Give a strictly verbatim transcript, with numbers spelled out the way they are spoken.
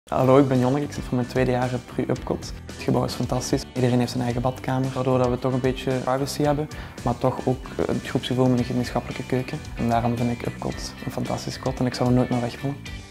Hallo, ik ben Jonneke, ik zit voor mijn tweede jaar op P R U Upcot. Het gebouw is fantastisch. Iedereen heeft zijn eigen badkamer, waardoor dat we toch een beetje privacy hebben, maar toch ook het groepsgevoel met een gemeenschappelijke keuken. En daarom vind ik Upcot een fantastisch kot en ik zou er nooit meer weg willen.